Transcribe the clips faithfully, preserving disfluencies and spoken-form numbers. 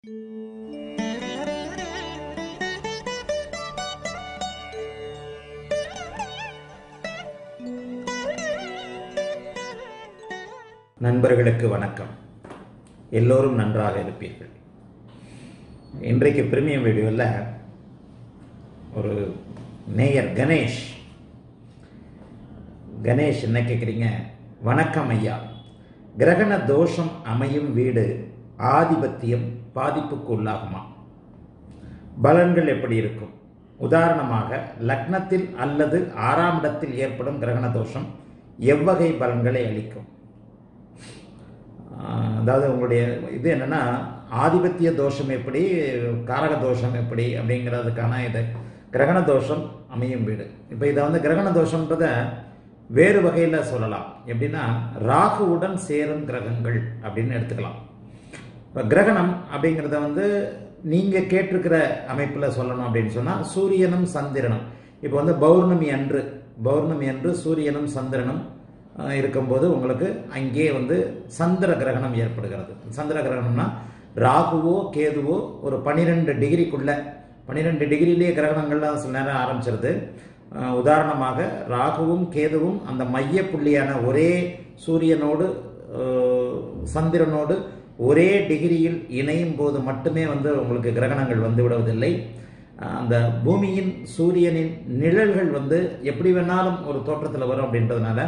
நண்பர்களுக்கு வணக்கம். எல்லோரும் நன்றாக இருப்பீர்கள். இன்றைக்கு பிரீமியம் வீடியோவில் ஒரு நேயர் கணேஷ் கணேஷ் என்ன கேட்குறீங்க? வணக்கம் ஐயா, கிரகண தோஷம் அமையும் வீடு ஆதிபத்தியம் பாதிப்புக்கு உள்ளாகுமா? பலன்கள் எப்படி இருக்கும்? உதாரணமாக லக்னத்தில் அல்லது ஆறாம் இடத்தில் ஏற்படும் கிரகண தோஷம் எவ்வகை பலன்களை அளிக்கும்? அதாவது உங்களுடைய இது என்னன்னா, ஆதிபத்திய தோஷம் எப்படி, காரக தோஷம் எப்படி அப்படிங்கிறதுக்கான இது கிரகண தோஷம் அமையும் வீடு. இப்போ இதை வந்து கிரகண தோஷம்ன்றத வேறு வகையில் சொல்லலாம். எப்படின்னா, ராகுவுடன் சேரும் கிரகங்கள் அப்படின்னு எடுத்துக்கலாம். இப்போ கிரகணம் அப்படிங்கிறத வந்து நீங்கள் கேட்டிருக்கிற அமைப்பில் சொல்லணும் அப்படின்னு சொன்னால், சூரியனும் சந்திரனும் இப்போ வந்து பௌர்ணமி அன்று பௌர்ணமி அன்று சூரியனும் சந்திரனும் இருக்கும்போது உங்களுக்கு அங்கே வந்து சந்திர கிரகணம் ஏற்படுகிறது. சந்திர கிரகணம்னா ராகுவோ கேதுவோ ஒரு பனிரெண்டு டிகிரிக்குள்ள பன்னிரெண்டு டிகிரிலேயே கிரகணங்கள்லாம் சில நேரம் ஆரம்பிச்சிருது. உதாரணமாக ராகுவும் கேதுவும் அந்த மைய புள்ளியான ஒரே சூரியனோடு சந்திரனோடு ஒரே டிகிரியில் இணையும் போது மட்டுமே வந்து உங்களுக்கு கிரகணங்கள் வந்து விடுவதில்லை. அந்த பூமியின் சூரியனின் நிழல்கள் வந்து எப்படி வேணாலும் ஒரு தோற்றத்தில் வரும். அப்படின்றதுனால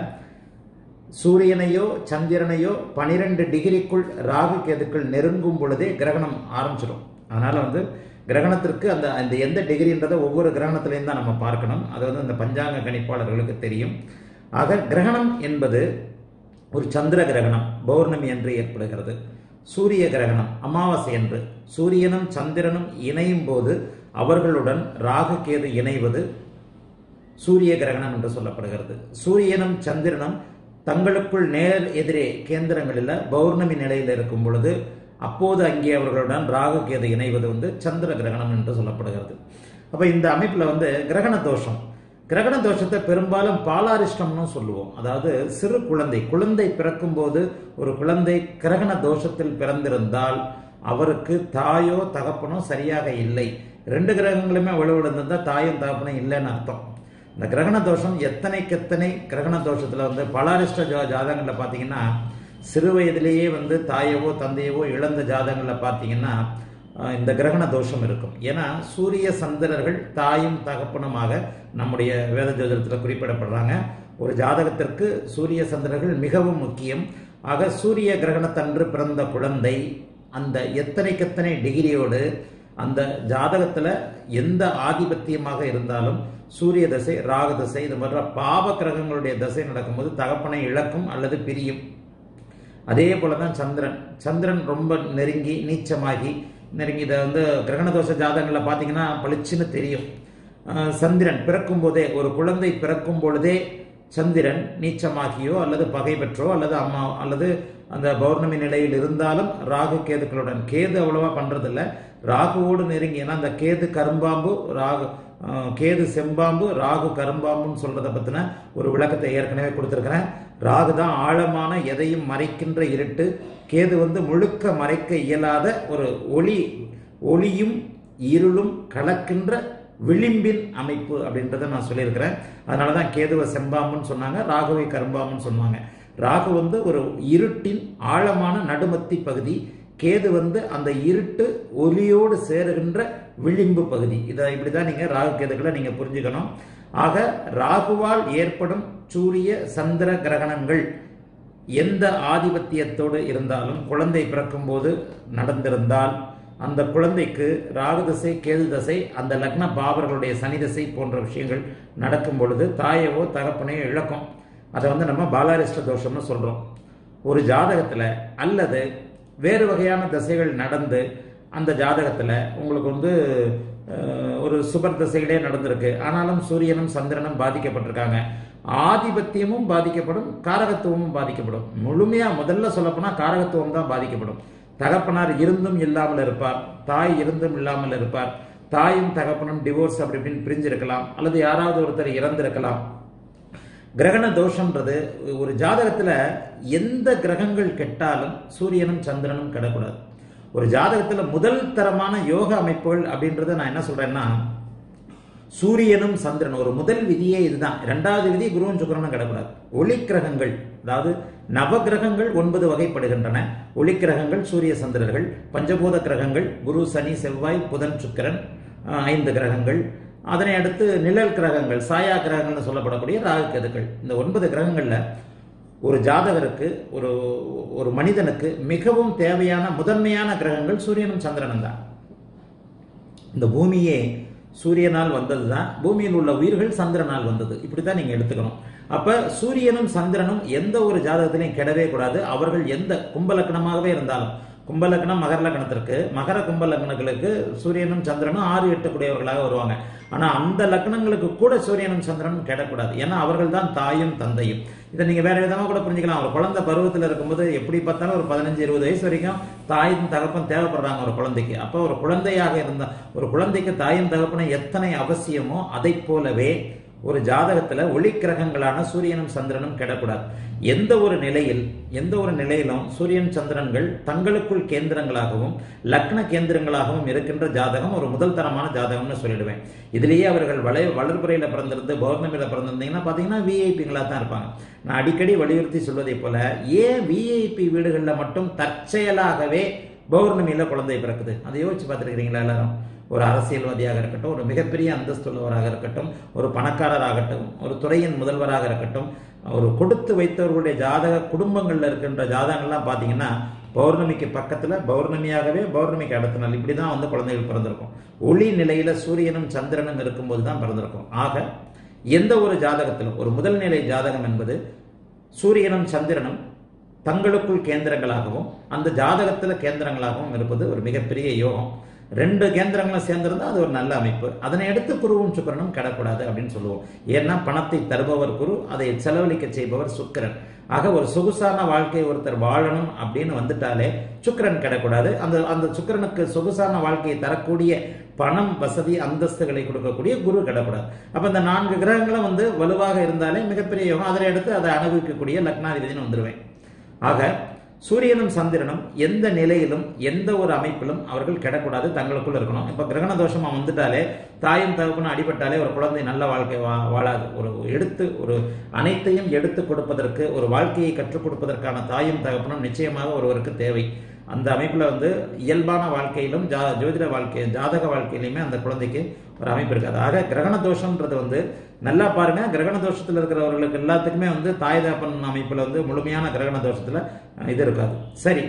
சூரியனையோ சந்திரனையோ பனிரெண்டு டிகிரிக்குள் ராகு கேதுக்கள் நெருங்கும் பொழுதே கிரகணம் ஆரம்பிச்சிடும். அதனால வந்து கிரகணத்திற்கு அந்த அந்த எந்த டிகிரின்றதை ஒவ்வொரு கிரகணத்திலையும் தான் நம்ம பார்க்கணும். அது வந்து அந்த பஞ்சாங்க கணிப்பாளர்களுக்கு தெரியும். ஆக கிரகணம் என்பது ஒரு சந்திர கிரகணம் பௌர்ணமி என்று ஏற்படுகிறது. சூரிய கிரகணம் அமாவாசை என்று சூரியனும் சந்திரனும் இணையும் போது அவர்களுடன் ராகு கேது இணைவது சூரிய கிரகணம் என்று சொல்லப்படுகிறது. சூரியனும் சந்திரனும் தங்களுக்குள் நேர் எதிரே கேந்திரங்களில் பௌர்ணமி நிலையில் இருக்கும் பொழுது அப்போது அங்கே அவர்களுடன் ராகு கேது இணைவது வந்து சந்திர கிரகணம் என்று சொல்லப்படுகிறது. அப்போ இந்த அமைப்பில் வந்து கிரகண தோஷம் கிரகண தோஷத்தை பெரும்பாலும் பாலாரிஷ்டம்னு சொல்லுவோம். அதாவது சிறு குழந்தை குழந்தை பிறக்கும் போது ஒரு குழந்தை கிரகண தோஷத்தில் பிறந்திருந்தால் அவருக்கு தாயோ தகப்பனோ சரியாக இல்லை, ரெண்டு கிரகங்களுமே வலுவிழந்திருந்தால் தாயும் தகப்பனும் இல்லைன்னு அர்த்தம். இந்த கிரகண தோஷம் எத்தனைக்கு எத்தனை கிரகண தோஷத்தில் வந்து பலாரிஷ்ட ஜா ஜாதகங்களில் பார்த்தீங்கன்னா சிறு வயதிலேயே வந்து தாயவோ தந்தையவோ இழந்த ஜாதகங்களில் பார்த்தீங்கன்னா இந்த கிரகண தோஷம் இருக்கும். ஏன்னா சூரிய சந்திரர்கள் தாயும் தகப்பனுமாக நம்முடைய வேத ஜோதிடத்தில் குறிப்பிடப்படுறாங்க. ஒரு ஜாதகத்திற்கு சூரிய சந்திரர்கள் மிகவும் முக்கியம். ஆக சூரிய கிரகணத்தன்று பிறந்த குழந்தை அந்த எத்தனைக்கு எத்தனை டிகிரியோடு அந்த ஜாதகத்தில் எந்த ஆதிபத்தியமாக இருந்தாலும் சூரிய தசை ராகு தசை இது போன்ற பாவ கிரகங்களுடைய தசை நடக்கும்போது தகப்பனை இழக்கும் அல்லது பிரியும். அதே போலதான் சந்திரன் சந்திரன் ரொம்ப நெருங்கி நீச்சமாகி நெருங்கி இதை வந்து கிரகண தோஷ ஜாதகங்களில் பார்த்தீங்கன்னா பளிச்சுன்னு தெரியும். சந்திரன் பிறக்கும் போதே ஒரு குழந்தை பிறக்கும் பொழுதே சந்திரன் நீச்சமாகியோ அல்லது பகை பெற்றோ அல்லது அம்மா அல்லது அந்த பௌர்ணமி நிலையில் இருந்தாலும் ராகு கேதுக்களுடன் கேது அவ்வளவா பண்றதில்ல, ராகுவோடு நெருங்கி. ஏன்னா அந்த கேது கரும்பாம்பு ராகு கேது செம்பாம்பு ராகு கரும்பாம்புன்னு சொல்றதை பத்தின ஒரு விளக்கத்தை ஏற்கனவே கொடுத்திருக்கிறேன். ராகு தான் ஆழமான எதையும் மறைக்கின்ற இருட்டு, கேது வந்து முழுக்க மறைக்க இயலாத ஒரு ஒளி ஒளியும் இருளும் கலக்கின்ற விளிம்பின் அமைப்பு அப்படின்றத நான் சொல்லியிருக்கிறேன். அதனாலதான் கேதுவை செம்பாம்புன்னு சொன்னாங்க, ராகுவை கரும்பாம்புன்னு சொன்னாங்க. ராகு வந்து ஒரு இருட்டின் ஆழமான நடுமத்தி பகுதி, கேது வந்து அந்த இருட்டு ஒளியோடு சேருகின்ற விளிம்பு பகுதி. இதை இப்படிதான் நீங்க ராகு கேதுக்களை நீங்க புரிஞ்சுக்கணும். ஆக ராகுவால் ஏற்படும் சூரிய சந்திர கிரகணங்கள் எந்த ஆதிபத்தியத்தோடு இருந்தாலும் குழந்தை பிறக்கும் போது நடந்திருந்தால் அந்த குழந்தைக்கு ராகு தசை கேது தசை அந்த லக்ன பாவர்களுடைய சனி தசை போன்ற விஷயங்கள் நடக்கும் பொழுது தாயவோ தகப்பனையோ இழக்கும். அதை வந்து நம்ம பாலாரிஷ்ட தோஷம்னு சொல்றோம். ஒரு ஜாதகத்துல அல்லது வேறு வகையான தசைகள் நடந்து அந்த ஜாதகத்துல உங்களுக்கு வந்து ஒரு சுபர் தசைகளே நடந்திருக்கு, ஆனாலும் சூரியனும் சந்திரனும் பாதிக்கப்பட்டிருக்காங்க, ஆதிபத்தியமும் பாதிக்கப்படும் காரகத்துவமும் பாதிக்கப்படும். முழுமையா முதல்ல சொல்லப்போனா காரகத்துவம் தான் பாதிக்கப்படும். தகப்பனார் இருந்தும் இல்லாமல் இருப்பார், தாய் இருந்தும் இல்லாமல் இருப்பார், தாயும் தகப்பனும் டிவோர்ஸ் அப்படி இப்படின்னு பிரிஞ்சிருக்கலாம், அல்லது யாராவது ஒருத்தர் இறந்திருக்கலாம். கிரகண தோஷம்ன்றது ஒரு ஜாதகத்துல எந்த கிரகங்கள் கெட்டாலும் சூரியனும் சந்திரனும் கெடக்கூடாது. ஒரு ஜாதகத்தில் முதல் தரமான யோக அமைப்புகள் அப்படின்றத நான் என்ன சொல்றேன்னா, சூரியனும் சந்திரன் ஒரு முதல் விதியே இதுதான். இரண்டாவது விதி குருவும் சுக்கிரனும் கிடக்கூடாது. ஒளி கிரகங்கள், அதாவது நவ கிரகங்கள் ஒன்பது வகைப்படுகின்றன. ஒளி கிரகங்கள் சூரிய சந்திரர்கள், பஞ்சபூத கிரகங்கள் குரு சனி செவ்வாய் புதன் சுக்கிரன் ஐந்து கிரகங்கள், அதனை அடுத்து நிழல் கிரகங்கள் சாயா கிரகங்கள்னு சொல்லப்படக்கூடிய ராகு கேதுக்கள். இந்த ஒன்பது கிரகங்கள்ல ஒரு ஜாதகருக்கு ஒரு ஒரு மனிதனுக்கு மிகவும் தேவையான முதன்மையான கிரகங்கள் சூரியனும் சந்திரனும் தான். இந்த பூமியே சூரியனால் வந்தது தான், பூமியில் உள்ள உயிர்கள் சந்திரனால் வந்தது, இப்படித்தான் நீங்க எடுத்துக்கணும். அப்ப சூரியனும் சந்திரனும் எந்த ஒரு ஜாதகத்திலையும் கெடவே கூடாது. அவர்கள் எந்த கும்பலக்கணமாகவே இருந்தாலும், கும்பலக்கணம் மகர லக்னத்திற்கு, மகர கும்ப லக்னங்களுக்கு சூரியனும் சந்திரனும் ஆறு எட்டக்கூடியவர்களாக வருவாங்க. ஆனா அந்த லக்னங்களுக்கு கூட சூரியனும் சந்திரனும் கெடக்கூடாது. ஏன்னா அவர்கள் தான் தாயும் தந்தையும். இதை நீங்க வேற விதமா கூட புரிஞ்சுக்கலாம். ஒரு குழந்தை பருவத்தில் இருக்கும்போது எப்படி பார்த்தாலும் ஒரு பதினஞ்சு இருபது வயசு வரைக்கும் தாயும் தகப்பன் தேவைப்படுறாங்க ஒரு குழந்தைக்கு. அப்போ ஒரு குழந்தையாக இருந்தா ஒரு குழந்தைக்கு தாயும் தகப்பனும் எத்தனை அவசியமோ அதை போலவே ஒரு ஜாதகத்துல ஒளி கிரகங்களான சூரியனும் சந்திரனும் கெடக்கூடாது. எந்த ஒரு நிலையில் எந்த ஒரு நிலையிலும் சூரியன் சந்திரன்கள் தங்களுக்குள் கேந்திரங்களாகவும் லக்ன கேந்திரங்களாகவும் இருக்கின்ற ஜாதகம் ஒரு முதல் தரமான ஜாதகம்னு சொல்லிடுவேன். இதுலேயே அவர்கள் வளை வளர்புறையில பிறந்திருந்து பௌர்ணமியில பிறந்திருந்தீங்கன்னா பாத்தீங்கன்னா விஐபிங்களா தான் இருப்பாங்க. நான் அடிக்கடி வலியுறுத்தி சொல்வதை போல, ஏன் விஐபி வீடுகளில் மட்டும் தற்செயலாகவே பௌர்ணமியில குழந்தை பிறக்குது? அதை யோசிச்சு பார்த்துருக்கிறீங்களா எல்லாரும்? ஒரு அரசியல்வாதியாக இருக்கட்டும், ஒரு மிகப்பெரிய அந்தஸ்துள்ளவராக இருக்கட்டும், ஒரு பணக்காரராகட்டும், ஒரு துறையின் முதல்வராக இருக்கட்டும், ஒரு கொடுத்து வைத்தவர்களுடைய ஜாதக குடும்பங்கள்ல இருக்கின்ற ஜாதகங்கள்லாம் பார்த்தீங்கன்னா பௌர்ணமிக்கு பக்கத்துல பௌர்ணமியாகவே பௌர்ணமிக்கு அடுத்த நாள் இப்படிதான் வந்து குழந்தைகள் பிறந்திருக்கும். ஒளி நிலையில சூரியனும் சந்திரனும் இருக்கும்போது தான் பிறந்திருக்கும். ஆக எந்த ஒரு ஜாதகத்திலும் ஒரு முதல் நிலை ஜாதகம் என்பது சூரியனும் சந்திரனும் தங்களுக்குள் கேந்திரங்களாகவும் அந்த ஜாதகத்துல கேந்திரங்களாகவும் இருப்பது ஒரு மிகப்பெரிய யோகம். ரெண்டு கேந்திரங்களும் சேர்ந்திருந்தா அது ஒரு நல்ல அமைப்பு. அதனை எடுத்து குருவும் சுக்கிரனும் கிடக்கூடாது அப்படின்னு சொல்லுவோம். ஏன்னா பணத்தை தருபவர் குரு, அதை செலவழிக்க செய்பவர் சுக்கிரன். ஆக ஒரு சொகுசான வாழ்க்கையை ஒருத்தர் வாழணும் அப்படின்னு வந்துட்டாலே சுக்கிரன் கிடக்கூடாது. அந்த அந்த சுக்கிரனுக்கு சொகுசான வாழ்க்கையை தரக்கூடிய பணம் வசதி அந்தஸ்துகளை கொடுக்கக்கூடிய குரு கிடக்கூடாது. அப்ப இந்த நான்கு கிரகங்களும் வந்து வலுவாக இருந்தாலே மிகப்பெரிய யோகம். அதனை எடுத்து அதை அனுபவிக்கக்கூடிய லக்னாதிபதினு வந்துருவேன். ஆக சூரியனும் சந்திரனும் எந்த நிலையிலும் எந்த ஒரு அமைப்பிலும் அவர்கள் கிடக்கூடாது, தங்களுக்குள்ள இருக்கணும். இப்ப கிரகண தோஷமா வந்துட்டாலே தாயும் தகப்பனும் அடிபட்டாலே ஒரு குழந்தை நல்ல வாழ்க்கை வா வாழாது. ஒரு எடுத்து ஒரு அனைத்தையும் எடுத்து கொடுப்பதற்கு, ஒரு வாழ்க்கையை கற்றுக் கொடுப்பதற்கான தாயும் தகப்பனும் நிச்சயமாக ஒருவருக்கு தேவை. அந்த அமைப்புல வந்து இயல்பான வாழ்க்கையிலும் ஜா ஜோதிட வாழ்க்கை ஜாதக வாழ்க்கையிலுமே அந்த குழந்தைக்கு ஒரு அமைப்பு இருக்காது. ஆக கிரகண தோஷம்ன்றது வந்து நல்லா பாருங்க, கிரகண தோஷத்துல இருக்கிறவர்களுக்கு எல்லாத்துக்குமே வந்து தாய் தகப்பன் அமைப்புல வந்து முழுமையான கிரகண தோஷத்துல இது இருக்காது. சரி,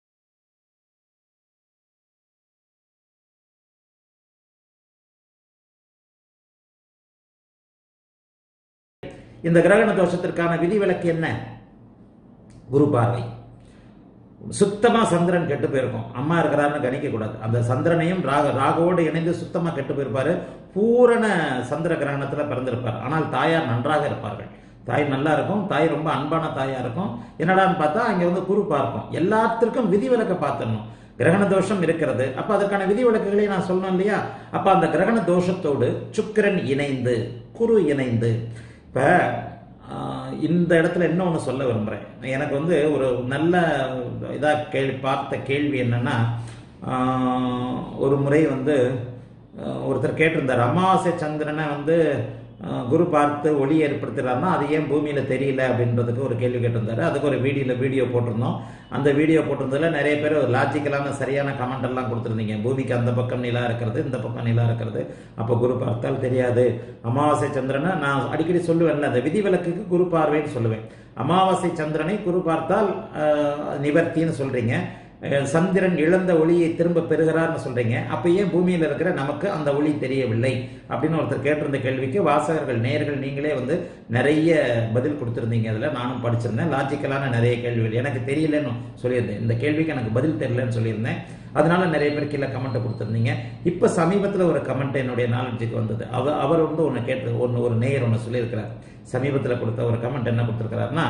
இந்த கிரகண தோஷத்திற்கான விதிவிலக்கு என்ன? குரு பார்வை. சுத்தமா சந்திரன் கெட்டு போயிருக்கும். அம்மா இருக்கிறாருன்னு கணிக்க கூடாது. அந்த சந்திரனையும் ராக ராகவோடு இணைந்து சுத்தமா கெட்டு போயிருப்பாரு. பூரண சந்திர கிரகணத்துல பிறந்திருப்பார். ஆனால் தாயார் நன்றாக இருப்பார்கள். தாய் நல்லா இருக்கும், தாய் ரொம்ப அன்பான தாயா இருக்கும். என்னடான்னு பார்த்தா அங்க வந்து குரு பார்க்கும். எல்லாத்திற்கும் விதிவிலக்க பார்த்துடணும். கிரகண தோஷம் இருக்கிறது, அப்ப அதற்கான விதிவிலக்குகளை நான் சொல்லணும் இல்லையா? அப்ப அந்த கிரகண தோஷத்தோடு சுக்கிரன் இணைந்து குரு இணைந்து, இப்ப இந்த இடத்துல என்ன ஒன்று சொல்ல விரும்புகிறேன். எனக்கு வந்து ஒரு நல்ல இதாக கேள்வி பார்த்த கேள்வி என்னன்னா, ஒரு முறை வந்து ஒருத்தர் கேட்டிருந்தார், அமாவாசை சந்திரனை வந்து குரு பார்த்து ஒளி ஏற்படுத்துறாருன்னா அது ஏன் பூமியில தெரியல அப்படின்றதுக்கு ஒரு கேள்வி கேட்டிருந்தாரு. அதுக்கு ஒரு வீடியோல வீடியோ போட்டிருந்தோம். அந்த வீடியோ போட்டிருந்ததுல நிறைய பேர் ஒரு லாஜிக்கலான சரியான கமெண்ட் எல்லாம் கொடுத்துருந்தீங்க. பூமிக்கு அந்த பக்கம் நிலா இருக்கிறது, இந்த பக்கம் நிலா இருக்கிறது, அப்போ குரு பார்த்தால் தெரியாது. அமாவாசை சந்திரனை நான் அடிக்கடி சொல்லுவேன்ல, அந்த விதிவிலக்குக்கு குரு பார்வைன்னு சொல்லுவேன். அமாவாசை சந்திரனை குரு பார்த்தால் நிவர்த்தின்னு சொல்றீங்க, சந்திரன் இழந்த ஒளியை திரும்ப பெறுகிறார்னு சொல்றீங்க, அப்ப ஏன் பூமியில் இருக்கிற நமக்கு அந்த ஒளி தெரியவில்லை அப்படின்னு ஒருத்தர் கேட்டிருந்த கேள்விக்கு வாசகர்கள் நேயர்கள் நீங்களே வந்து நிறைய பதில் கொடுத்துருந்தீங்க. அதுல நானும் படிச்சிருந்தேன். லாஜிக்கலான நிறைய கேள்விகள் எனக்கு தெரியலன்னு சொல்லியிருந்தேன். இந்த கேள்விக்கு எனக்கு பதில் தெரியலன்னு சொல்லியிருந்தேன். அதனால நிறைய பேர் கீழே கமெண்ட் கொடுத்துருந்தீங்க. இப்ப சமீபத்தில் ஒரு கமெண்ட் என்னுடைய நாலேஜுக்கு வந்தது. அவர் அவர் வந்து ஒன்று கேட்டு ஒன்று ஒரு நேயர் ஒன்று சொல்லியிருக்கிறார். சமீபத்தில் கொடுத்த ஒரு கமெண்ட் என்ன கொடுத்துருக்கிறாருன்னா,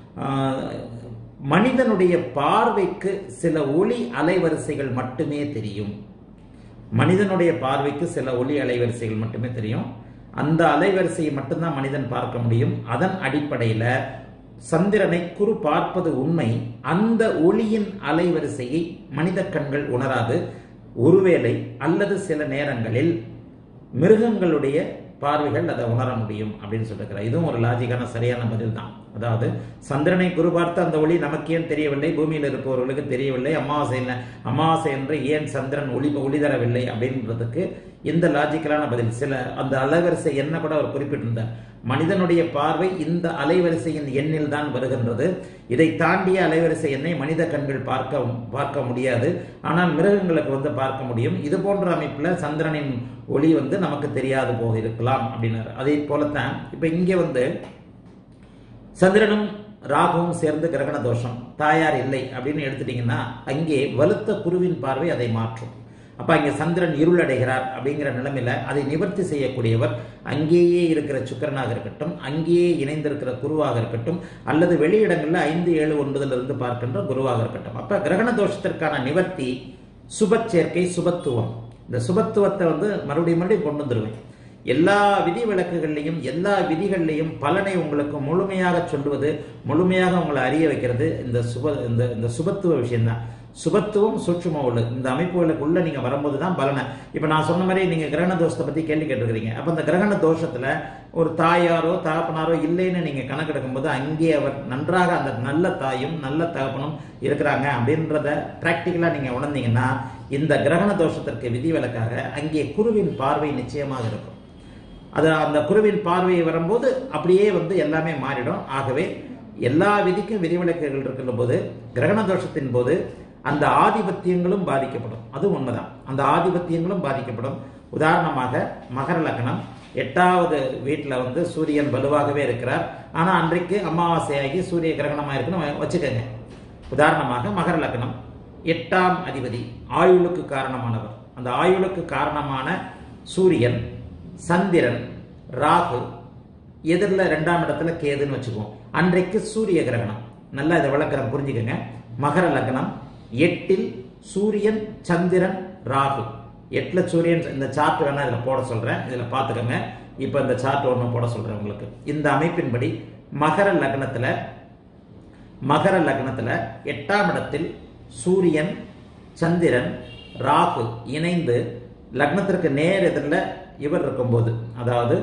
மனிதனுடைய பார்வைக்கு சில ஒளி அலைவரிசைகள் மட்டுமே தெரியும். மனிதனுடைய பார்வைக்கு சில ஒளி அலைவரிசைகள் மட்டுமே தெரியும். அந்த அலைவரிசையை மட்டும்தான் மனிதன் பார்க்க முடியும். அதன் அடிப்படையில் சந்திரனை குரு பார்ப்பது உண்மை. அந்த ஒளியின் அலைவரிசையை மனித கண்கள் உணராது. ஒருவேளை அல்லது சில நேரங்களில் மிருகங்களுடைய பார்வைகள் அதை உணர முடியும் அப்படின்னு சொல்லிருக்கிறார். இதுவும் ஒரு லாஜிக்கான சரியான பதில் தான். அதாவது சந்திரனை குரு பார்த்து அந்த ஒளி நமக்கு ஏன் தெரியவில்லை, பூமியில் இருப்பவர்களுக்கு தெரியவில்லை, அமாவாசை அமாவாசை என்று ஏன் சந்திரன் ஒளி ஒளி தரவில்லை அப்படின்றதுக்கு இந்த லாஜிக்கலான பதில். சில அந்த அலைவரிசை என்ன கூட அவர் குறிப்பிட்டிருந்தார். மனிதனுடைய பார்வை இந்த அலைவரிசையின் எண்ணில் தான் வருகின்றது. இதை தாண்டிய அலைவரிசை எண்ணை மனித கண்கள் பார்க்க பார்க்க முடியாது. ஆனால் மிருகங்களுக்கு வந்து பார்க்க முடியும். இது போன்ற அமைப்புல சந்திரனின் ஒளி வந்து நமக்கு தெரியாது போக இருக்கலாம் அப்படின்னாரு. அதே போலத்தான் இப்ப இங்கே வந்து சந்திரனும் ராகுவும் சேர்ந்து கிரகண தோஷம், தாயார் இல்லை அப்படின்னு எடுத்துட்டீங்கன்னா அங்கே வலுத்த குருவின் பார்வை அதை மாற்றும். அப்ப அங்கே சந்திரன் இருளடைகிறார் அப்படிங்கிற நிலைமையில அதை நிவர்த்தி செய்யக்கூடியவர் அங்கேயே இருக்கிற சுக்கிரனாக இருக்கட்டும், அங்கேயே இணைந்திருக்கிற குருவாக இருக்கட்டும், அல்லது வெளியிடங்கள்ல ஐந்து ஏழு ஒன்பதுல இருந்து பார்க்கின்ற குருவாக இருக்கட்டும். அப்ப கிரகண தோஷத்திற்கான நிவர்த்தி சுப சேர்க்கை, சுபத்துவம். இந்த சுபத்துவத்தை வந்து மறுபடியும் மறுபடியும் கொண்டு வந்துருவேன். எல்லா விதி விளக்குகள்லையும் எல்லா விதிகள்லையும் பலனை உங்களுக்கு முழுமையாக சொல்லுவது, முழுமையாக உங்களை அறிய வைக்கிறது இந்த சுப இந்த இந்த சுபத்துவ விஷயம்தான். சுபத்துவம் சூட்சும உள்ள இந்த அமைப்புகளுக்குள்ள நீங்க வரும்போது தான் பலனை. இப்ப நான் சொன்ன மாதிரி நீங்க கிரகண தோஷத்தை பத்தி கேள்வி கேட்டிருக்கிறீங்க. அப்ப இந்த கிரகண தோஷத்துல ஒரு தாயாரோ தகப்பனாரோ இல்லைன்னு நீங்க கணக்கெடுக்கும் போது அங்கே அவர் நன்றாக அந்த நல்ல தாயும் நல்ல தகப்பனும் இருக்கிறாங்க அப்படின்றத பிராக்டிக்கலா நீங்க உணர்ந்தீங்கன்னா இந்த கிரகண தோஷத்திற்கு விதிவிலக்காக அங்கே குருவின் பார்வை நிச்சயமாக இருக்கும். அது அந்த குருவின் பார்வையை வரும்போது அப்படியே வந்து எல்லாமே மாறிடும். ஆகவே எல்லா விதிக்கும் விதிவிலக்குகள் இருக்கின்ற போது கிரகண தோஷத்தின் போது அந்த ஆதிபத்தியங்களும் பாதிக்கப்படும். அது உண்மைதான், அந்த ஆதிபத்தியங்களும் பாதிக்கப்படும். உதாரணமாக மகர லக்னம் எட்டாவது வீட்டில் வந்து சூரியன் வலுவாகவே இருக்கிறார். ஆனால் அன்றைக்கு அமாவாசையாகி சூரிய கிரகணமாக இருக்குன்னு வச்சுக்கோங்க. உதாரணமாக மகர லக்னம் எட்டாம் அதிபதி ஆயுளுக்கு காரணமானவர். அந்த ஆயுளுக்கு காரணமான சூரியன், சந்திரன், ராகு, எதிரில் ரெண்டாம் இடத்துல கேதுன்னு வச்சுக்குவோம். அன்றைக்கு சூரிய கிரகணம். நல்லா இதை விளக்குறேன், புரிஞ்சுக்கோங்க. மகர லக்னம் எட்டில் சூரியன், சந்திரன், ராகு. எட்டுல சூரியன். இந்த சார்ட் வேணா இதுல போட சொல்றேன், இதுல பாத்துக்கோங்க. இப்ப இந்த சார்ட் ஒண்ணு போட சொல்றேன் உங்களுக்கு. இந்த அமைப்பின்படி மகர லக்னத்துல மகர லக்னத்துல எட்டாம் இடத்தில் சூரியன், சந்திரன், ராகு இணைந்து லக்னத்திற்கு நேர் எதிரில் இவர் இருக்கும்போது, அதாவது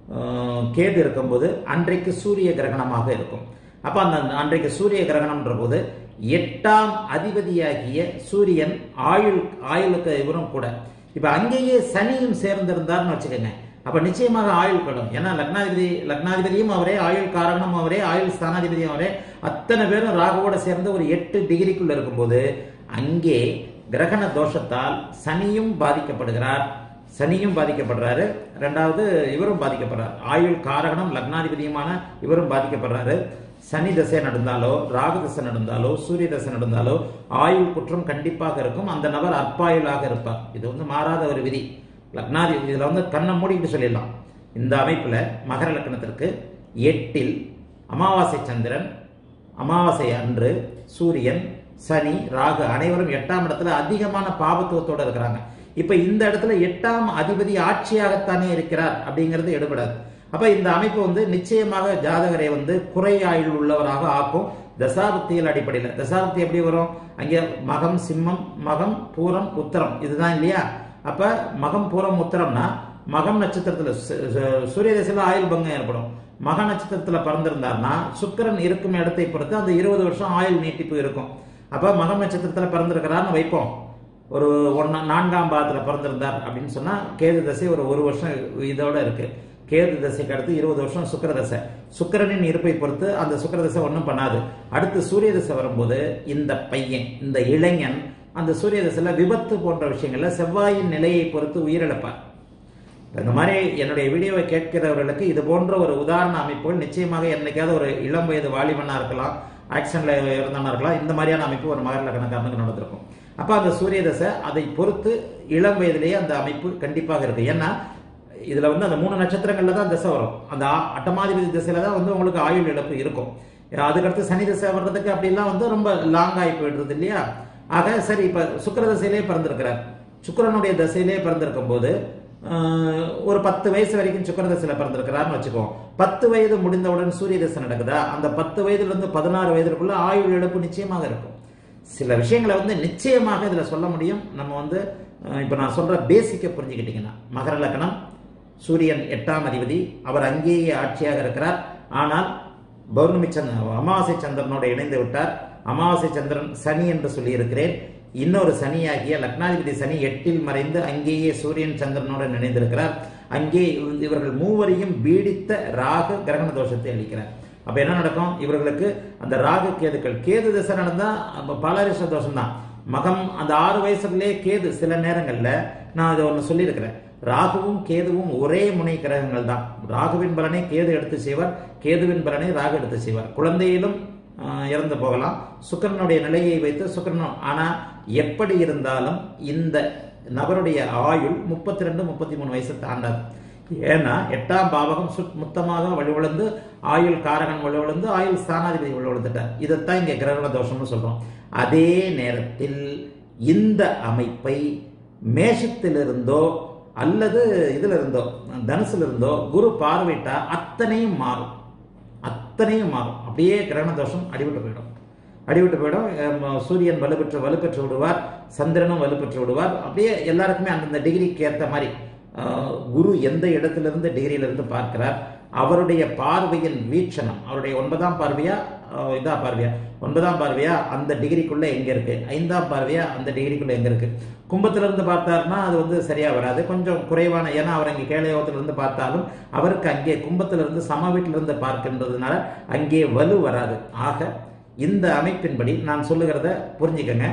கேது இருக்கும்போது அன்றைக்கு சூரிய கிரகணமாக இருக்கும். அப்ப அந்த அன்றைக்கு சூரிய கிரகணம்ன்ற போது எட்டாம் அதிபதியாகிய சூரியன் ஆயுள் ஆயுளுக்கு இவரும் கூட. இப்ப அங்கேயே சனியும் சேர்ந்திருந்தார்னு வச்சுக்கோங்க. அப்ப நிச்சயமாக ஆயுள் கடும். ஏன்னா லக்னாதிபதி லக்னாதிபதியும் அவரே, ஆயுள் காரணமும் அவரே, ஆயுள் ஸ்தானாதிபதியும் அவரே. அத்தனை பேரும் ராகுவோட சேர்ந்து ஒரு எட்டு டிகிரிக்குள்ள இருக்கும்போது அங்கே கிரகண தோஷத்தால் சனியும் பாதிக்கப்படுகிறார். சனியும் பாதிக்கப்படுறாரு, ரெண்டாவது இவரும் பாதிக்கப்படுறார். ஆயுள் காரகணம் லக்னாதிபதியுமான இவரும் பாதிக்கப்படுறாரு. சனி தசை நடந்தாலோ, ராகு தசை நடந்தாலோ, சூரிய தசை நடந்தாலோ ஆயுள் குற்றம் கண்டிப்பாக இருக்கும். அந்த நபர் அற்பாயுளாக இருப்பார். இது வந்து மாறாத ஒரு விதி. லக்னாதிபதி இதுல வந்து கண்ணை மூடிட்டு சொல்லிடலாம். இந்த அமைப்புல மகர லக்னத்திற்கு எட்டில் அமாவாசை சந்திரன், அமாவாசை அன்று சூரியன், சனி, ராகு அனைவரும் எட்டாம் இடத்துல அதிகமான பாபத்துவத்தோடு இருக்கிறாங்க. இப்ப இந்த இடத்துல எட்டாம் அதிபதி ஆட்சியாகத்தானே இருக்கிறார் அப்படிங்கிறது எடுபடாது. அப்ப இந்த அமைப்பு வந்து நிச்சயமாக ஜாதகரை வந்து குறை ஆயுள் உள்ளவராக ஆக்கும். தசாபக்திகள் அடிப்படையில் தசாபக்தி எப்படி வரும்? அங்கே மகம், சிம்மம், மகம், பூரம், உத்தரம், இதுதான் இல்லையா? அப்ப மகம், பூரம், உத்தரம்னா மகம் நட்சத்திரத்துல சூரிய தசையில ஆயுள் பங்கம் ஏற்படும். மக நட்சத்திரத்துல பிறந்திருந்தார்னா சுக்கிரன் இருக்கும் இடத்தை பொறுத்து அந்த இருபது வருஷம் ஆயுள் நீட்டிப்பு இருக்கும். அப்ப மகம் நட்சத்திரத்துல பிறந்திருக்கிறார்னு வைப்போம். ஒரு ஒன்னா நான்காம் பாதத்துல பிறந்திருந்தார் அப்படின்னு சொன்னா கேது தசை ஒரு ஒரு வருஷம் இதோட இருக்கு. கேது தசைக்கு அடுத்து இருபது வருஷம் சுக்கிர தசை. சுக்கிரனின் இருப்பை பொறுத்து அந்த சுக்கிர தசை ஒன்றும் பண்ணாது. அடுத்து சூரிய தசை வரும்போது இந்த பையன், இந்த இளைஞன் அந்த சூரிய தசையில விபத்து போன்ற விஷயங்கள்ல செவ்வாயின் நிலையை பொறுத்து உயிரிழப்பார். இந்த மாதிரி என்னுடைய வீடியோவை கேட்கிறவர்களுக்கு இது போன்ற ஒரு உதாரண அமைப்புகள் நிச்சயமாக என்னைக்காவது ஒரு இளம் வயது வாலிபனா இருக்கலாம், ஆக்ஷன்ல இருந்தானா இருக்கலாம், இந்த மாதிரியான அமைப்பு ஒரு மகர லக்னக்காரனுக்கு நடந்திருக்கும். அப்ப அந்த சூரிய தசை அதை பொறுத்து இளம் வயதிலேயே அந்த அமைப்பு கண்டிப்பாக இருக்கு. ஏன்னா இதுல வந்து அந்த மூணு நட்சத்திரங்கள்ல தான் தசை வரும். அந்த அட்டமாதிபதி திசையில தான் வந்து உங்களுக்கு ஆயுள் இழப்பு இருக்கும். அதுக்கடுத்து சனி தசை வர்றதுக்கு அப்படிலாம் வந்து ரொம்ப லாங் ஆகி போயிடுறது இல்லையா? ஆக சரி, இப்ப சுக்கிர தசையிலே பிறந்திருக்கிறார். சுக்கிரனுடைய தசையிலே பிறந்திருக்கும் போது ஒரு பத்து வயசு வரைக்கும் சுக்கிர தசையில பிறந்திருக்கிறாருன்னு வச்சுக்கோம். பத்து வயது முடிந்தவுடன் சூரிய தசை நடக்குதா, அந்த பத்து வயதுல இருந்து பதினாறு வயதுக்குள்ள ஆயுள் இழப்பு நிச்சயமாக இருக்கும். சில விஷயங்களை வந்து நிச்சயமாக இதுல சொல்ல முடியும். நம்ம வந்து இப்ப நான் சொல்ற பேசிக்க புரிஞ்சுக்கிட்டீங்கன்னா, மகர லக்னம், சூரியன் எட்டாம் அதிபதி, அவர் அங்கேயே ஆட்சியாக இருக்கிறார். ஆனால் பௌர்ணமி சந்திரன் அமாவாசை சந்திரனோட இணைந்து விட்டார். அமாவாசை சந்திரன் சனி என்று சொல்லி இருக்கிறேன். இன்னொரு சனியாகிய லக்னாதிபதி சனி எட்டில் மறைந்து அங்கேயே சூரியன் சந்திரனோடு இணைந்திருக்கிறார். அங்கே இவர்கள் மூவரையும் பீடித்த ராகு கிரகண தோஷத்தை அளிக்கிறார். அப்ப என்ன நடக்கும்? இவர்களுக்கு அந்த ராகு கேதுக்கள், கேது திசை நடந்தா பாலரிஷ தோஷம் தான். மகம் அந்த ஆறு வயசுக்குள்ளே கேது சில நேரங்கள்ல நான் அதை ஒன்று சொல்லியிருக்கிறேன். ராகுவும் கேதுவும் ஒரே முனை கிரகங்கள் தான். ராகுவின் பலனை கேது எடுத்து செய்வார், கேதுவின் பலனை ராகு எடுத்து செய்வார். குழந்தையிலும் இறந்து போகலாம் சுக்கிரனுடைய நிலையை வைத்து சுக்கிரன். ஆனா எப்படி இருந்தாலும் இந்த நபருடைய ஆயுள் முப்பத்தி ரெண்டு முப்பத்தி மூணு வயசு தாண்டாது. ஏன்னா எட்டாம் பாவகம் சுத்தமாக வலுவிழந்து ஆயுள் காரகன் வலுவிழந்து ஆயுள் ஸ்தானாதிபதி வலுவிழந்துட்டார். இதைத்தான் இங்க கிரகண தோஷம்னு சொல்றோம். அதே நேரத்தில் இந்த அமைப்பை மேஷத்திலிருந்தோ அல்லது இதுல இருந்தோ தனுசுல இருந்தோ குரு பார்வையிட்டா அத்தனையும் மாறும், அத்தனையும் மாறும். அப்படியே கிரகண தோஷம் அடிவிட்டு போயிடும், அடிவிட்டு போயிடும். சூரியன் வலுப்பெற்று வலுப்பெற்று விடுவார், சந்திரனும் வலுப்பெற்று விடுவார். அப்படியே எல்லாருக்குமே அந்தந்த டிகிரிக்கு ஏற்ற மாதிரி குரு எந்த இடத்திலிருந்து டிகிரியிலிருந்து பார்க்கிறார், அவருடைய பார்வையின் வீட்சணம், அவருடைய ஒன்பதாம் பார்வையா இதா பார்வையா ஒன்பதாம் பார்வையா அந்த டிகிரிக்குள்ள எங்க இருக்கு, ஐந்தாம் பார்வையா அந்த டிகிரிக்குள்ள எங்க இருக்கு. கும்பத்திலிருந்து பார்த்தாருன்னா அது வந்து சரியா வராது, கொஞ்சம் குறைவான. ஏன்னா அவர் அங்கே கேளையோகத்திலிருந்து பார்த்தாலும் அவருக்கு அங்கே கும்பத்திலிருந்து சம வீட்டிலிருந்து பார்க்கின்றதுனால அங்கே வலு வராது. ஆக இந்த அமைப்பின்படி நான் சொல்லுகிறத புரிஞ்சுக்கங்க.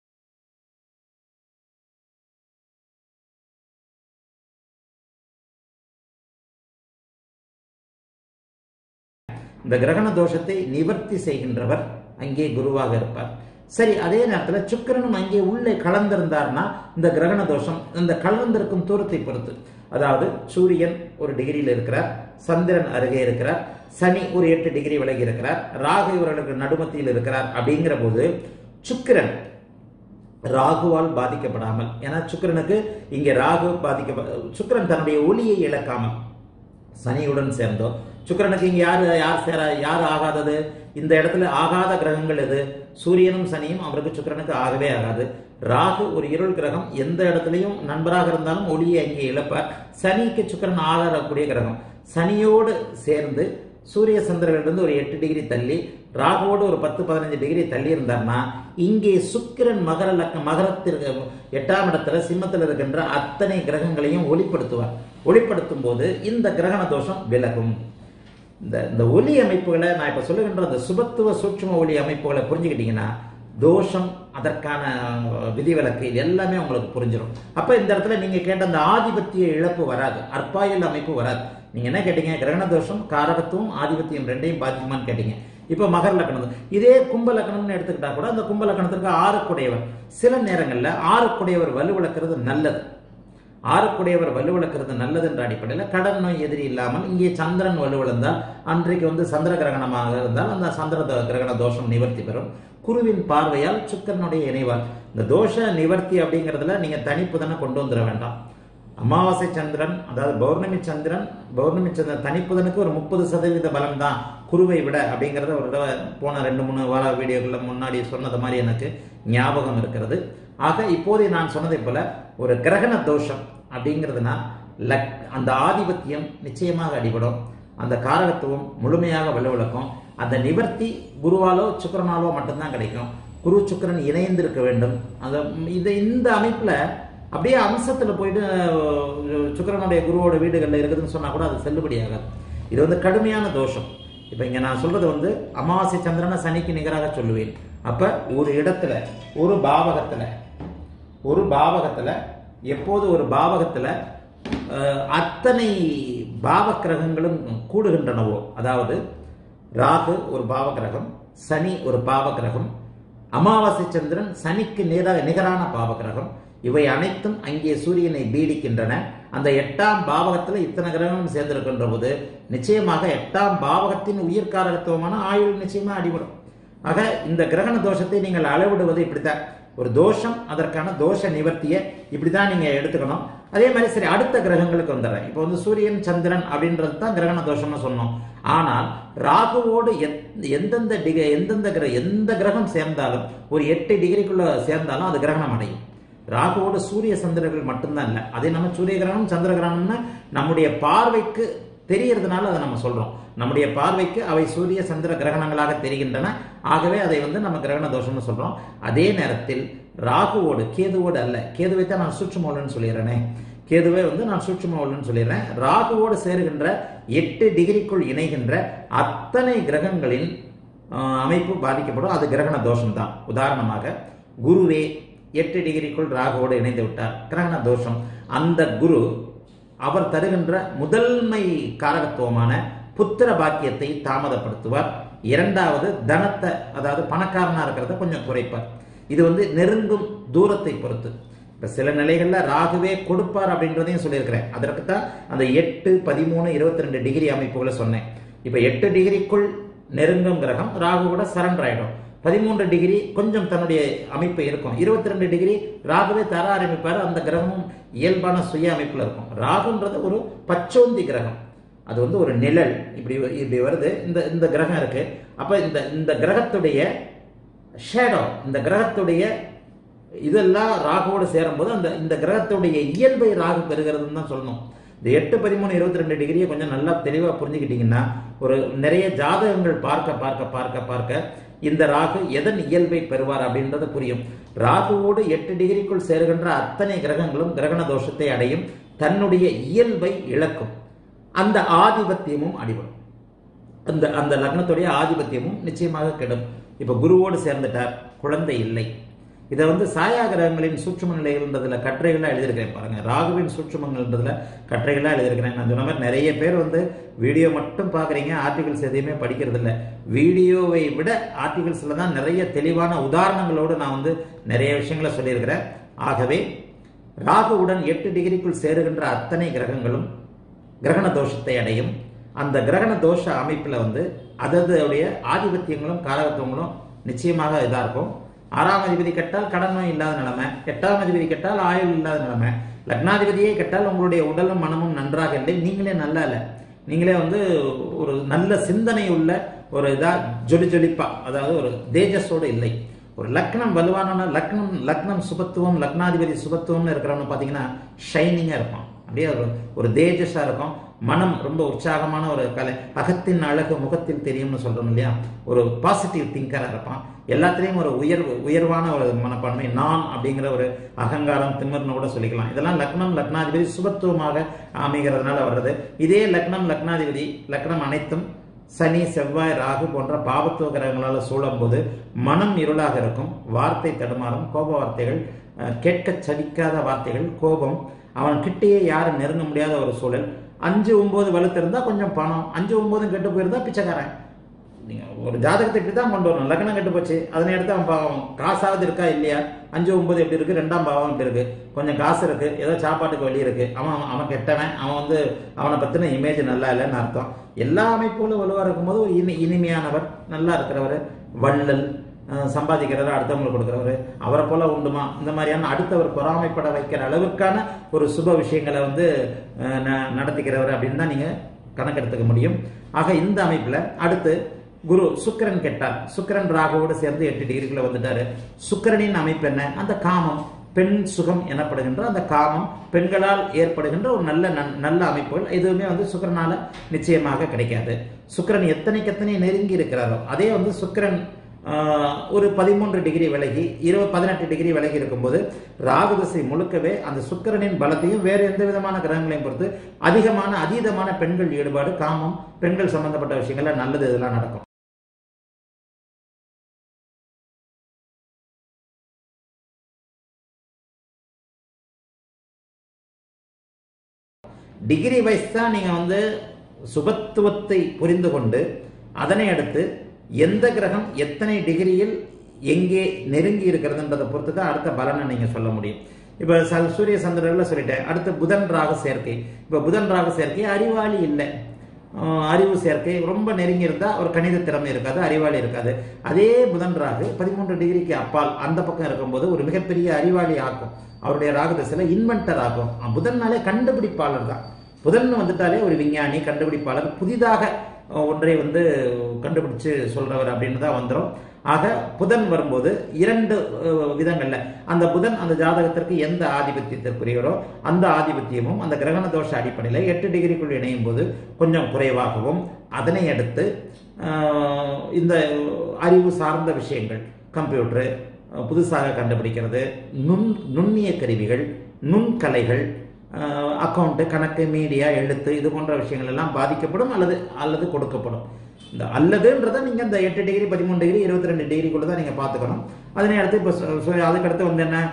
இந்த கிரகண தோஷத்தை நிவர்த்தி செய்கின்றவர் அங்கே குருவாக இருப்பார். சரி, அதே நேரத்தில் சுக்கிரனும் அங்கே உள்ளே கலந்திருந்தார்னா இந்த கிரகண தோஷம் இந்த கலந்திருக்கும் தூரத்தை பொறுத்து, அதாவது சூரியன் ஒரு டிகிரியில் இருக்கிறார், சந்திரன் அருகே இருக்கிறார், சனி ஒரு எட்டு டிகிரி விலகி இருக்கிறார், ராகு இவர்களுக்கு நடுமத்தியில் இருக்கிறார். அப்படிங்கிற போது சுக்கிரன் ராகுவால் பாதிக்கப்படாமல், ஏன்னா சுக்கிரனுக்கு இங்கே ராகு பாதிக்க சுக்கிரன் தன்னுடைய ஒளியை இழக்காமல் சனியுடன் சேர்ந்தோ, சுக்கிரனுக்கு இங்க யாரு யார் சேர யார் ஆகாதது, இந்த இடத்துல ஆகாத கிரகங்கள் எது? சூரியனும் சனியும் அவருக்கு சுக்கிரனுக்கு ஆகவே ஆகாது. ராகு ஒரு இருள் கிரகம், எந்த இடத்துலையும் நண்பராக இருந்தாலும் ஒளியை அங்கே இழப்பார். சனிக்கு சுக்கிரன் ஆகக்கூடிய கிரகம், சனியோடு சேர்ந்து சூரிய சந்திரனிலிருந்து ஒரு எட்டு டிகிரி தள்ளி ராகுவோடு ஒரு பத்து பதினஞ்சு டிகிரி தள்ளி இருந்தார்னா இங்கே சுக்கிரன் மகர லக்க மகரத்திற்கு எட்டாம் இடத்துல சிம்மத்தில் இருக்கின்ற அத்தனை கிரகங்களையும் ஒளிப்படுத்துவார். ஒளிப்படுத்தும் போது இந்த கிரகண தோஷம் விலகும். இந்த இந்த ஒலி அமைப்புகளை நான் இப்ப சொல்லுகின்ற அந்த சுபத்துவ சூட்சும ஒலி அமைப்புகளை புரிஞ்சுக்கிட்டீங்கன்னா தோஷம், அதற்கான விதிவிலக்கு எல்லாமே உங்களுக்கு புரிஞ்சிடும். அப்ப இந்த இடத்துல நீங்க கேட்ட அந்த ஆதிபத்திய இழப்பு வராது, அற்பாயுள் அமைப்பு வராது. நீங்க என்ன கேட்டீங்க? கிரகண தோஷம் காரகத்துவம் ஆதிபத்தியம் ரெண்டையும் பாதிக்குமான்னு கேட்டீங்க. இப்ப மகர லக்னம், இதே கும்ப லக்னம்னு எடுத்துக்கிட்டா கூட அந்த கும்ப லக்னத்திற்கு ஆறுக்குடையவர், சில நேரங்கள்ல ஆறுக்குடையவர் வலுவிழக்கிறது நல்லது. ஆறுக்குடையவர் வலுவிழக்கிறது நல்லது என்ற அடிப்படையில் கடன் நோய் எதிரி இல்லாமல் இங்கே சந்திரன் வலுவிழந்தால், அன்றைக்கு வந்து சந்திர கிரகணமாக இருந்தால் அந்த சந்திர கிரகண தோஷம் நிவர்த்தி பெறும். குருவின் பார்வையால் சுக்கிரனுடைய இணைவால் இந்த தோஷ நிவர்த்தி அப்படிங்கிறதுல நீங்க தனிப்புதனை கொண்டு வந்துட வேண்டாம். அமாவாசை சந்திரன், அதாவது பௌர்ணமி சந்திரன், பௌர்ணமி சந்திரன் தனிப்புதனுக்கு ஒரு முப்பது சதவீத பலம் தான் குருவை விட அப்படிங்கிறத ஒரு தடவை போன ரெண்டு மூணு வார வீடியோக்குள்ள முன்னாடி சொன்னது மாதிரி எனக்கு ஞாபகம் இருக்கிறது. ஆக இப்போதே நான் சொன்னதை போல ஒரு கிரகண தோஷம் அப்படிங்கிறதுனா லக் அந்த ஆதிபத்தியம் நிச்சயமாக அடிபடும், அந்த காரகத்துவம் முழுமையாக வலுவிழக்கும். அந்த நிவர்த்தி குருவாலோ சுக்கிரனாலோ மட்டும்தான் கிடைக்கும். குரு சுக்கிரன் இணைந்து இருக்க வேண்டும். அந்த இது இந்த அமைப்புல அப்படியே அம்சத்துல போயிட்டு சுக்கிரனுடைய குருவோட வீடுகளில் இருக்குதுன்னு சொன்னா கூட அது செல்லுபடி ஆகாது. இது வந்து கடுமையான தோஷம். இப்ப இங்க நான் சொல்றது வந்து அமாவாசை சந்திரனை சனிக்கு நிகராக சொல்லுவேன். அப்ப ஒரு இடத்துல ஒரு பாவகத்துல ஒரு பாவகத்துல எப்போது ஒரு பாவகத்துல அத்தனை பாவ கிரகங்களும் கூடுகின்றனவோ, அதாவது ராகு ஒரு பாவ கிரகம், சனி ஒரு பாவ கிரகம், அமாவாசை சந்திரன் சனிக்கு நிகர நிகரான பாவ கிரகம், இவை அனைத்தும் அங்கே சூரியனை பீடிக்கின்றன. அந்த எட்டாம் பாவகத்தில் இத்தனை கிரகங்களும் சேர்ந்திருக்கின்ற போது நிச்சயமாக எட்டாம் பாவகத்தின் உயிர்காரகத்துவமான ஆயுள் நிச்சயமா அடிபடும். ஆக இந்த கிரகண தோஷத்தை நீங்கள் அளவிடுவது இப்படித்தான். ஒரு தோஷம், அதற்கான தோஷ நிவர்த்தியை இப்படிதான் நீங்க எடுத்துக்கணும். அதே மாதிரி சரி, அடுத்த கிரகங்களுக்கு வந்துடுறேன். இப்போ வந்து சூரியன் சந்திரன் அப்படின்றது தான் கிரகண தோஷம்னு சொன்னோம். ஆனால் ராகுவோடு எந்தெந்த டிகிரி எந்தெந்த கிரக எந்த கிரகம் சேர்ந்தாலும் ஒரு எட்டு டிகிரிக்குள்ள சேர்ந்தாலும் அது கிரகணம் அடையும். ராகுவோடு சூரிய சந்திரர்கள் மட்டும்தான் இல்லை. அதே நம்ம சூரிய கிரகணம் சந்திர கிரகணம்னு நம்முடைய பார்வைக்கு தெரியறதுனால அதை நம்ம சொல்றோம். நம்முடைய பார்வைக்கு அவை சூரிய சந்திர கிரகணங்களாக தெரிகின்றன. ஆகவே அதை வந்து நம்ம கிரகண தோஷம்னு சொல்றோம். அதே நேரத்தில் ராகுவோடு கேதுவோடு அல்ல, கேதுவை தான் நான் சூட்சுமோல்னு சொல்லிடுறேனே, கேதுவே வந்து நான் சூட்சுமோல்னு சொல்லிடுறேன். ராகுவோடு சேருகின்ற எட்டு டிகிரிக்குள் இணைகின்ற அத்தனை கிரகங்களின் அமைப்பு பாதிக்கப்படும். அது கிரகண தோஷம் தான். உதாரணமாக குருவே எட்டு டிகிரிக்குள் ராகுவோடு இணைந்து விட்டார், கிரகண தோஷம். அந்த குரு அவர் தருகின்ற முதன்மை காரகத்துவமான புத்திர பாக்கியத்தை தாமதப்படுத்துவார். இரண்டாவது தனத்தை, அதாவது பணக்காரனா இருக்கிறத கொஞ்சம் குறைப்பார். இது வந்து நெருங்கும் தூரத்தை பொறுத்து. இப்ப சில நிலைகள்ல ராகுவே கொடுப்பார் அப்படின்றதையும் சொல்லியிருக்கிறேன். அதற்கு தான் அந்த எட்டு பதிமூணு இருபத்தி ரெண்டு டிகிரி அமைப்புகளை சொன்னேன். இப்ப எட்டு டிகிரிக்குள் நெருங்கும் கிரகம் ராகு கூட சரண்டர் ஆயிடும். பதிமூன்று டிகிரி கொஞ்சம் தன்னுடைய அமைப்பு இருக்கும். இருபத்தி ரெண்டு டிகிரி ராகுவே தர ஆரம்பிப்பார். அந்த கிரகமும் இயல்பான சுய அமைப்புல இருக்கும். ராகுன்றது ஒரு பச்சோந்தி கிரகம், அது வந்து ஒரு நிழல். இப்படி இப்படி வருது, இந்த இந்த கிரகம் இருக்கு. அப்ப இந்த இந்த கிரகத்துடைய ஷேடோ, இந்த கிரகத்துடைய இதெல்லாம் ராகுவோடு சேரும் போது அந்த இந்த கிரகத்துடைய இயல்பை ராகு பெறுகிறதுன்னு தான் சொல்லணும். இந்த எட்டு பதிமூணு இருபத்தி ரெண்டு டிகிரியை கொஞ்சம் நல்லா தெளிவாக புரிஞ்சுக்கிட்டீங்கன்னா, ஒரு நிறைய ஜாதகங்கள் பார்க்க பார்க்க பார்க்க பார்க்க இந்த ராகு எதன் இயல்பை பெறுவார் அப்படின்றது புரியும். ராகுவோடு எட்டு டிகிரிக்குள் சேருகின்ற அத்தனை கிரகங்களும் கிரகண தோஷத்தை அடையும், தன்னுடைய இயல்பை இழக்கும். அந்த ஆதிபத்தியமும் அடிபடும். அந்த அந்த லக்னத்துடைய ஆதிபத்தியமும் நிச்சயமாக கெடும். இப்ப குருவோடு சேர்ந்துட்டார், குழந்தை இல்லை. இதை வந்து சாயா கிரகங்களின் சூட்சும நிலைகள்ன்றதுல கட்டுரைகளாக எழுதியிருக்கிறேன் பாருங்க. ராகுவின் சூட்சுமங்கள்ன்றதுல கட்டுரைகளாக எழுதியிருக்கிறேன். நான் சொன்ன மாதிரி நிறைய பேர் வந்து வீடியோ மட்டும் பார்க்குறீங்க, ஆர்டிகல்ஸ் எதையுமே படிக்கிறது இல்லை. வீடியோவை விட ஆர்டிகல்ஸ்ல தான் நிறைய தெளிவான உதாரணங்களோடு நான் வந்து நிறைய விஷயங்களை சொல்லியிருக்கிறேன். ஆகவே ராகுவுடன் எட்டு டிகிரிக்குள் சேருகின்ற அத்தனை கிரகங்களும் கிரகண தோஷத்தை அடையும். அந்த கிரகண தோஷ அமைப்புல வந்து அதனுடைய ஆதிபத்தியங்களும் காரகத்துவங்களும் நிச்சயமாக இதா இருக்கும். ஆறாம் அதிபதி கெட்டால் கடன் நோய் இல்லாத நிலைமை, எட்டாம் அதிபதி கெட்டால் ஆயுள் இல்லாத நிலைமை, லக்னாதிபதியே கெட்டால் உங்களுடைய உடலும் மனமும் நன்றாக இல்லை, நீங்களே நல்லா இல்லை, நீங்களே வந்து ஒரு நல்ல சிந்தனை உள்ள ஒரு இதா ஜொலி ஜொலிப்பா, அதாவது ஒரு தேஜஸோடு இல்லை. ஒரு லக்னம் வலுவான லக்னம் லக்னம் சுபத்துவம் லக்னாதிபதி சுபத்துவம்னு இருக்கிறவங்க பார்த்தீங்கன்னா ஷைனிங்காக இருப்பான், அப்படியே ஒரு ஒரு தேஜஸாக இருக்கும். மனம் ரொம்ப உற்சாகமான ஒரு கலை, அகத்தின் அழகு முகத்தில் தெரியும்னு சொல்றோம் இல்லையா, ஒரு பாசிட்டிவ் திங்கராக இருப்பான். எல்லாத்திலையும் ஒரு உயர்வு உயர்வான ஒரு மனப்பான்மை, நான் அப்படிங்கிற ஒரு அகங்காரம் திமிர்னு கூட சொல்லிக்கலாம். இதெல்லாம் லக்னம் லக்னாதிபதி சுபத்துவமாக அமைகிறதுனால வர்றது. இதே லக்னம் லக்னாதிபதி லக்னம் அனைத்தும் சனி செவ்வாய் ராகு போன்ற பாபத்துவ கிரகங்களால் சூழும் போது மனம் இருளாக இருக்கும், வார்த்தை தடுமாறும், கோப வார்த்தைகள், கேட்க சலிக்காத வார்த்தைகள், கோபம், அவன் கிட்டேயே யாரும் நெருங்க முடியாத ஒரு சூழல். அஞ்சு ஒன்பது வலுத்திருந்தா கொஞ்சம் பணம், அஞ்சு ஒன்பதும் கெட்டு போயிருந்தா பிச்சைக்காரன். நீங்க ஒரு ஜாதகத்தை இப்படி தான் கொண்டு வரணும். லக்னம் கெட்டு போச்சு, அதனை எடுத்து அவன் பாவம் காசாவது இருக்கா இல்லையா, அஞ்சு ஒன்பது எப்படி இருக்கு, ரெண்டாம் பாவம் எப்படி இருக்கு, கொஞ்சம் காசு இருக்கு, ஏதோ சாப்பாட்டுக்கு வழி இருக்கு, அவன் அவன் கெட்டவன், அவன் வந்து அவனை பத்தின இமேஜ் நல்லா இல்லைன்னு அர்த்தம். எல்லா அமைப்புகளும் வலுவா இருக்கும்போது ஒரு இனி இனிமையானவர், நல்லா இருக்கிறவர், வள்ளல், சம்பாதிக்கிறவர், அடுத்தவங்களுக்கு கொடுக்கிறவர், அவரை போல உண்டுமா, இந்த மாதிரியான அடுத்தவர் பொறாமைப்பட வைக்கிற அளவுக்கான ஒரு சுப விஷயங்களை வந்து நடத்திக்கிறவர் அப்படின்னு தான் நீங்க கணக்கெடுத்துக்க முடியும். ஆக இந்த அமைப்புல அடுத்து குரு சுக்கிரன் கெட்டார், சுக்கிரன் ராகுவோடு சேர்ந்து எட்டு டிகிரிக்குள்ள வந்துட்டாரு. சுக்கிரனின் அமைப்பு என்ன, அந்த காமம், பெண் சுகம் எனப்படுகின்ற அந்த காமம், பெண்களால் ஏற்படுகின்ற ஒரு நல்ல நல்ல அமைப்புகள் எதுவுமே வந்து சுக்கிரனால நிச்சயமாக கிடைக்காது. சுக்கிரன் எத்தனைக்கு எத்தனை நெருங்கி இருக்கிறாரோ அதே வந்து சுக்கிரன் ஒரு பதிமூன்று டிகிரி விலகி இருபது பதினெட்டு டிகிரி விலகி இருக்கும்போது ராகு திசை முழுக்கவே அந்த சுக்கிரனின் பலத்தையும் வேறு எந்த விதமான கிரகங்களையும் பொறுத்து அதிகமான அதீதமான பெண்கள் ஈடுபாடு, காமம், பெண்கள் சம்பந்தப்பட்ட விஷயங்கள்ல நல்லது இதெல்லாம் நடக்கும். டிகிரி வைஸ் தான் நீங்க வந்து சுபத்துவத்தை புரிந்து கொண்டு அதனை அடுத்து எந்த கிரகம் எத்தனை டிகிரியில் எங்கே நெருங்கி இருக்கிறதுன்றதை பொறுத்து தான் அடுத்த பலனை நீங்க சொல்ல முடியும். இப்ப சூரிய சந்திரன்ல சொல்லிட்டேன். அடுத்து புதன் ராகு சேர்க்கை. இப்ப புதன் ராகு சேர்க்கை அறிவாளி இல்லை, அறிவு சேர்க்கை ரொம்ப நெருங்கி இருந்தால் ஒரு கணித திறமை இருக்காது, அறிவாளி இருக்காது. அதே புதன் ராகு பதிமூன்று டிகிரிக்கு அப்பால் அந்த பக்கம் இருக்கும்போது ஒரு மிகப்பெரிய அறிவாளி ஆக்கும். அவருடைய ராகு திசையில் இன்வென்டர் ஆகும். புதன்னாலே கண்டுபிடிப்பாளர் தான். புதன் வந்துட்டாலே ஒரு விஞ்ஞானி, கண்டுபிடிப்பாளர், புதிதாக ஒன்றை வந்து கண்டுபிடிச்சு சொல்றவர் அப்படின்னு தான் வந்துடும். ஆக புதன் வரும்போது இரண்டு விதங்கள்ல அந்த புதன் அந்த ஜாதகத்திற்கு எந்த ஆதிபத்தியத்திற்குரியவரோ அந்த ஆதிபத்தியமும் அந்த கிரகண தோஷ அடிப்படையில் எட்டு டிகிரிக்குள் இணையும் போது கொஞ்சம் குறைவாகவும், அதனை அடுத்து இந்த அறிவு சார்ந்த விஷயங்கள், கம்ப்யூட்டரு புதுசாக கண்டுபிடிக்கிறது, நுண் நுண்ணிய கருவிகள், நுண்கலைகள், அக்கௌண்ட்டு, கணக்கு, மீடியா, எழுத்து, இது போன்ற விஷயங்கள் எல்லாம் பாதிக்கப்படும் அல்லது அல்லது கொடுக்கப்படும். இந்த அல்லதுன்றதை நீங்கள் இந்த எட்டு டிகிரி பதிமூணு டிகிரி இருபத்தி ரெண்டு டிகிரிக்குள்ள தான் நீங்கள் பார்த்துக்கணும். அதனை அடுத்து இப்போ அதுக்கடுத்து வந்து என்ன,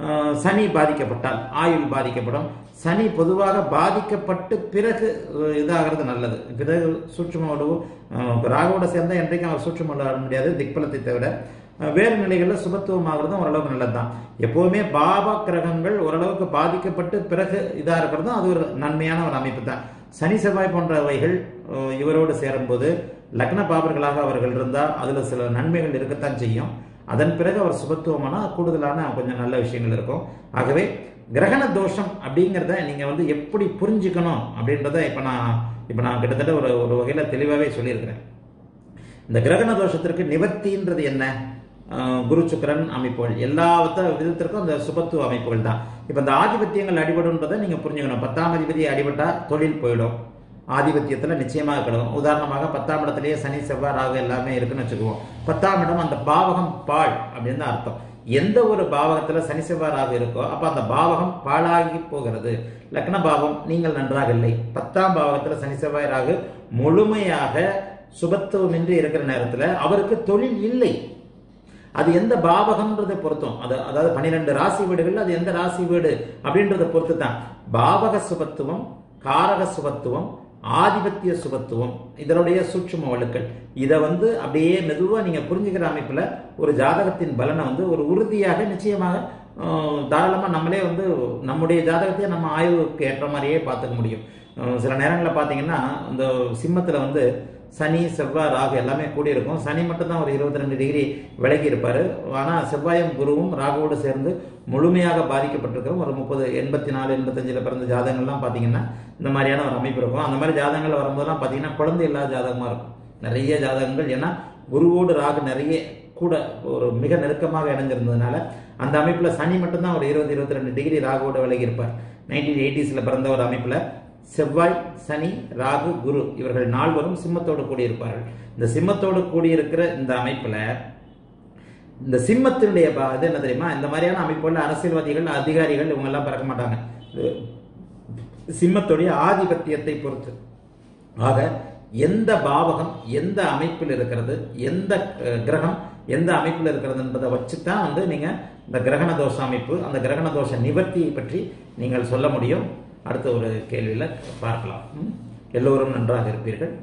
சனி பாதிக்கப்பட்டால் ஆயுள் பாதிக்கப்படும். சனி பொதுவாக பாதிக்கப்பட்டு பிறகு இதாகிறது நல்லது. பிறகு சூட்சுமோடு ராகுவோட சேர்ந்தால் என்றைக்கும் அவர் சூட்சுமோடு ஆட முடியாது, திக்பலத்தை தவிர. வேறு நிலைகளில் சுபத்துவம் ஆகிறதும் ஓரளவுக்கு நல்லது தான். எப்போவுமே பாப கிரகங்கள் ஓரளவுக்கு பாதிக்கப்பட்டு பிறகு இதாக இருக்கிறதும் அது ஒரு நன்மையான ஒரு அமைப்பு தான். சனி செவ்வாய் போன்றவைகள் இவரோடு சேரும்போது லக்ன பாபர்களாக அவர்கள் இருந்தால் அதில் சில நன்மைகள் இருக்கத்தான் செய்யும். அதன் பிறகு அவர் சுபத்துவமானால் கூடுதலான கொஞ்சம் நல்ல விஷயங்கள் இருக்கும். ஆகவே கிரகண தோஷம் அப்படிங்கிறத நீங்கள் வந்து எப்படி புரிஞ்சுக்கணும் அப்படின்றத இப்போ நான் இப்போ நான் கிட்டத்தட்ட ஒரு ஒரு வகையில் தெளிவாகவே சொல்லியிருக்கிறேன். இந்த கிரகண தோஷத்திற்கு நிவர்த்தின்றது என்ன? குரு சுக்கிரன் அமைப்புகள் எல்லா விதத்திற்கும் அந்த சுபத்துவ அமைப்புகள் தான். இப்போ இந்த ஆதிபத்தியங்கள் அடிபடுன்றதை நீங்கள் புரிஞ்சுக்கணும். பத்தாம் அதிபதி அடிபட்டா தொழில் போயிடும், ஆதிபத்தியத்தில் நிச்சயமாக கிடக்கும். உதாரணமாக பத்தாம் இடத்துலேயே சனி செவ்வாய் ராகு எல்லாமே இருக்குன்னு வச்சுக்குவோம். பத்தாம் இடம் அந்த பாவகம் பாழ் அப்படின்னு தான் அர்த்தம். எந்த ஒரு பாவகத்தில் சனி செவ்வாய் ராகு இருக்கோ அப்போ அந்த பாவகம் பாழாகி போகிறது. லக்ன பாவம் நீங்கள் நன்றாக இல்லை. பத்தாம் பாவகத்தில் சனி செவ்வாய் ராகு முழுமையாக சுபத்துவமின்றி இருக்கிற நேரத்தில் அவருக்கு தொழில் இல்லை. அது எந்த பாவகம்ன்றதை பொறுத்தும், அது அதாவது பன்னிரெண்டு ராசி வீடுகள் அது எந்த ராசி வீடு அப்படின்றத பொறுத்து தான். பாவக சுபத்துவம், காரக சுபத்துவம், ஆதிபத்திய சுபத்துவம், இதனுடைய சூட்சும வழுக்கள், இதை வந்து அப்படியே மெதுவாக நீங்கள் புரிஞ்சுக்கிற அமைப்பில் ஒரு ஜாதகத்தின் பலனை வந்து ஒரு உறுதியாக நிச்சயமாக தாராளமாக நம்மளே வந்து நம்முடைய ஜாதகத்தையே நம்ம ஆய்வுக்கு ஏற்ற மாதிரியே பார்த்துக்க முடியும். சில நேரங்களில் பார்த்தீங்கன்னா இந்த சிம்மத்தில் வந்து சனி செவ்வாய் ராகு எல்லாமே கூடியிருக்கும். சனி மட்டும்தான் ஒரு இருபத்தி ரெண்டு டிகிரி விலகி இருப்பார். ஆனால் செவ்வாயும் குருவும் ராகுவோடு சேர்ந்து முழுமையாக பாதிக்கப்பட்டிருக்கிறோம். ஒரு முப்பது எண்பத்தி நாலு எண்பத்தஞ்சில் பிறந்த ஜாதகங்கள்லாம் பார்த்தீங்கன்னா இந்த மாதிரியான ஒரு அமைப்பு இருக்கும். அந்த மாதிரி ஜாதகங்கள் வரும்போதெல்லாம் பார்த்தீங்கன்னா குழந்தை இல்லாத ஜாதகமாக இருக்கும் நிறைய ஜாதகங்கள். ஏன்னா குருவோடு ராகு நிறைய கூட ஒரு மிக நெருக்கமாக இணைஞ்சிருந்ததுனால அந்த அமைப்பில் சனி மட்டும்தான் ஒரு இருபது இருபத்தி ரெண்டு டிகிரி ராகுவோடு விலகி இருப்பார். நைன்டீன் எயிட்டிஸில் பிறந்த ஒரு அமைப்பில் செவ்வாய், சனி, ராகு, குரு இவர்கள் நால்வரும் சிம்மத்தோடு கூடியிருப்பார்கள். இந்த சிம்மத்தோடு கூடியிருக்கிற இந்த அமைப்புல இந்த சிம்மத்தினுடைய இது என்ன தெரியுமா, இந்த மாதிரியான அமைப்புல அரசியல்வாதிகள், அதிகாரிகள் இவங்க எல்லாம் பிறக்க மாட்டாங்க. சிம்மத்துடைய ஆதிபத்தியத்தை பொறுத்து. ஆக எந்த பாவகம் எந்த அமைப்பில் இருக்கிறது, எந்த கிரகம் எந்த அமைப்பில் இருக்கிறதுன்றதை வச்சுதான் வந்து நீங்க இந்த கிரகண தோஷ அமைப்பு, அந்த கிரகண தோஷ நிவர்த்தியை பற்றி நீங்கள் சொல்ல முடியும். அடுத்த ஒரு கேள்வியில் பார்க்கலாம். எல்லோரும் நன்றாக இருப்பீர்கள்.